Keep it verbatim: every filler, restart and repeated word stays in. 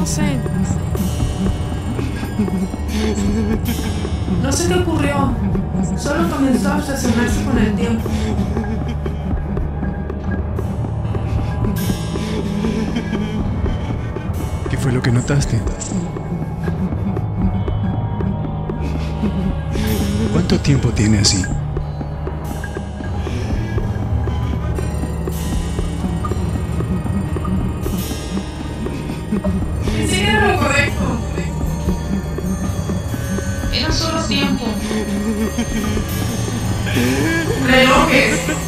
sé. No sé qué ocurrió. Solo comenzó a obsesionarse con el tiempo. ¿Qué fue lo que notaste? ¿Cuánto tiempo tiene así? Sí, era lo correcto. Era solo tiempo. Relojes.